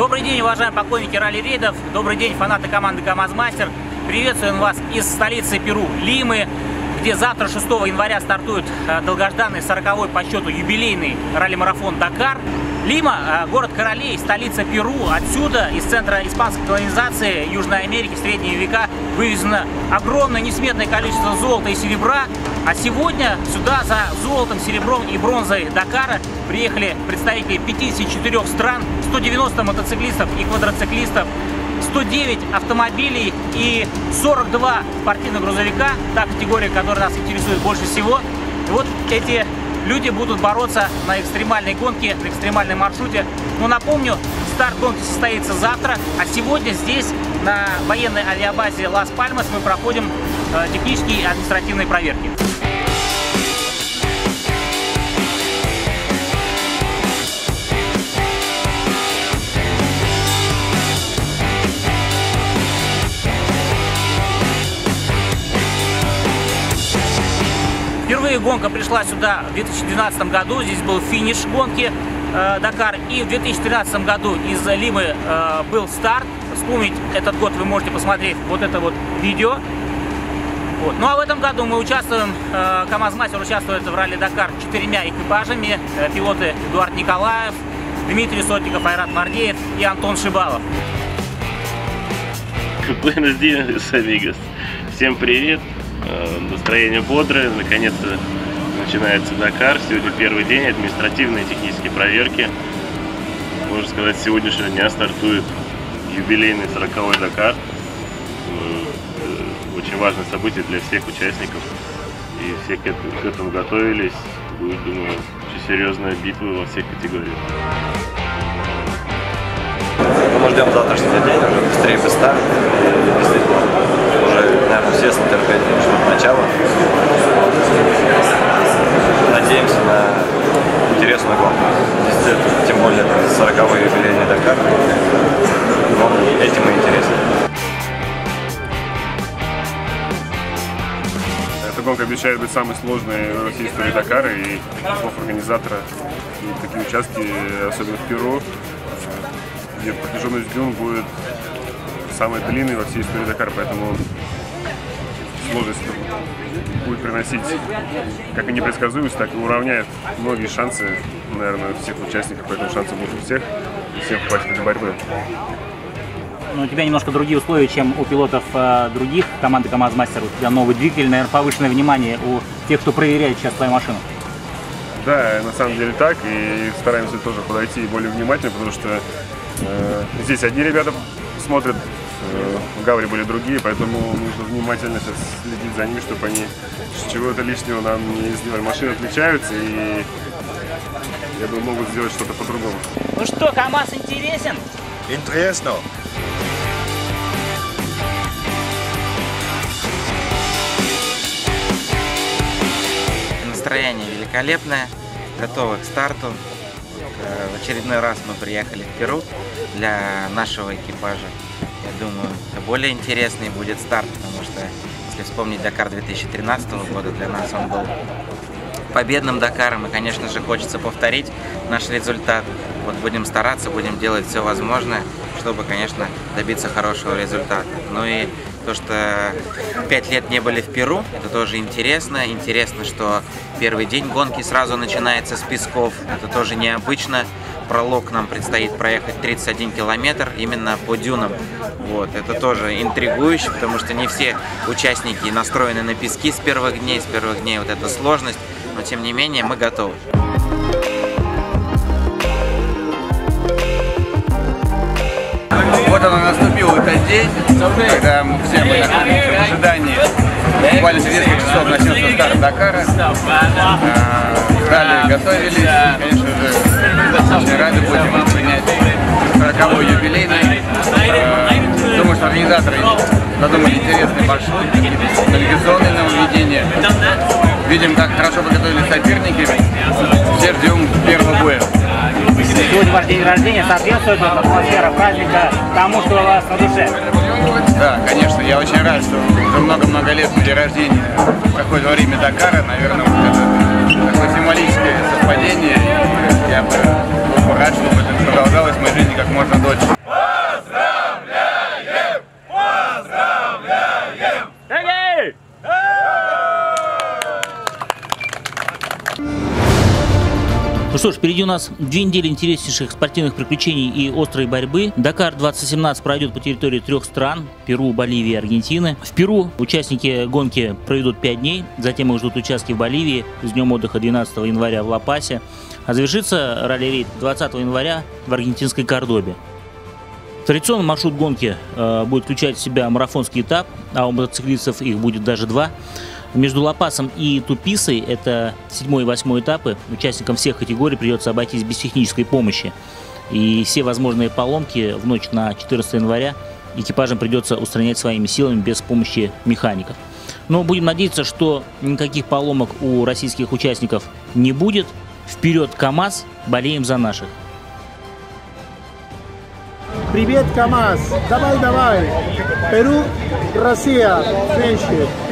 Добрый день, уважаемые поклонники ралли-рейдов, добрый день, фанаты команды КамАЗ-Мастер. Приветствуем вас из столицы Перу, Лимы, где завтра, 6 января, стартует долгожданный 40-й по счету юбилейный ралли-марафон Дакар. Лима – город королей, столица Перу. Отсюда, из центра испанской колонизации Южной Америки в средние века, вывезено огромное несметное количество золота и серебра. А сегодня сюда за золотом, серебром и бронзой Дакара приехали представители 54 стран, 190 мотоциклистов и квадроциклистов, 109 автомобилей и 42 спортивных грузовика, та категория, которая нас интересует больше всего. И вот эти люди будут бороться на экстремальной гонке, на экстремальном маршруте. Но напомню, старт гонки состоится завтра, а сегодня здесь, на военной авиабазе Лас-Пальмас, мы проходим технические и административные проверки. Впервые гонка пришла сюда в 2012 году, здесь был финиш гонки Дакар, и в 2013 году из Лимы был старт. Вспомнить этот год вы можете посмотреть вот это вот видео. Вот. Ну а в этом году мы участвуем, КамАЗ-Мастер участвует в ралли Дакар 4 экипажами, пилоты Эдуард Николаев, Дмитрий Сотников, Айрат Мардеев и Антон Шибалов. Buenos días, amigos. Всем привет. Настроение бодрое, наконец-то начинается Дакар. Сегодня первый день, административные и технические проверки. Можно сказать, с сегодняшнего дня стартует юбилейный 40-й Дакар. Очень важное событие для всех участников. И все к этому готовились. Будет, думаю, очень серьезная битва во всех категориях. Мы ждем завтрашний день, уже быстрее бы старт. Уже, наверное, все с нетерпением ждут начала. Надеемся на интересную гонку. Тем более 40-й юбилейный Дакар. Но этим и интересен. Эта гонка обещает быть самой сложной во всей истории Дакара, и организатора и такие участки, особенно в Перу, где протяженность дюн будет самой длинной во всей истории Дакара, поэтому сложность будет приносить как и непредсказуемость, так и уравняет многие шансы, наверное, всех участников, поэтому шансы будут у всех, и всем хватит этой борьбы. Но у тебя немножко другие условия, чем у пилотов других команды КамАЗ-Мастер. У тебя новый двигатель, наверное, повышенное внимание у тех, кто проверяет сейчас твою машину. Да, на самом деле так, и стараемся тоже подойти более внимательно, потому что здесь одни ребята смотрят, в Гавре были другие, поэтому нужно внимательно сейчас следить за ними, чтобы они чего-то лишнего нам не сделали. Машины отличаются, и я думаю, могут сделать что-то по-другому. Ну что, КамАЗ интересен? Интересно. Настроение великолепное, готовы к старту. В очередной раз мы приехали в Перу для нашего экипажа. Я думаю, более интересный будет старт, потому что, если вспомнить Дакар 2013 года, для нас он был победным Дакаром, и, конечно же, хочется повторить наш результат. Вот будем стараться, будем делать все возможное, чтобы, конечно, добиться хорошего результата. Ну и то, что 5 лет не были в Перу, это тоже интересно. Интересно, что первый день гонки сразу начинается с песков. Это тоже необычно. Пролог нам предстоит проехать 31 километр именно по дюнам. Вот. Это тоже интригующе, потому что не все участники настроены на пески с первых дней. С первых дней вот эта сложность. Но тем не менее мы готовы. Вот он наступил этот день, когда мы все были в ожидании. Буквально через несколько часов начнется старт Дакара. Ралли готовились, конечно же, очень рады будем принять 40-й юбилейный. Думаю, что организаторы задумали интересный маршрут, какие-то навигационные нововведения. Видим, как хорошо подготовились соперники. Все ждем первого боя. Сегодня ваш день рождения, соответствует атмосфера праздника тому, что у вас на душе? Да, конечно, я очень рад, что уже много-много лет мой день рождения проходит во время Дакара. Наверное, вот это такое символическое совпадение. Я бы был рад, чтобы это продолжалось в моей жизни как можно дольше. что ж, впереди у нас 2 недели интереснейших спортивных приключений и острой борьбы. Дакар 2017 пройдет по территории 3 стран – Перу, Боливии и Аргентины. В Перу участники гонки проведут 5 дней, затем их ждут участки в Боливии с днем отдыха 12 января в Ла-Пасе, а завершится ралли-рейд 20 января в аргентинской Кордобе. Традиционный маршрут гонки будет включать в себя марафонский этап, а у мотоциклистов их будет даже 2. Между Ла-Пасом и Туписой, это 7 и 8 этапы, участникам всех категорий придется обойтись без технической помощи. И все возможные поломки в ночь на 14 января экипажам придется устранять своими силами без помощи механиков. Но будем надеяться, что никаких поломок у российских участников не будет. Вперед, КамАЗ! Болеем за наших! Привет, КамАЗ! Давай! Перу, Россия, friendship.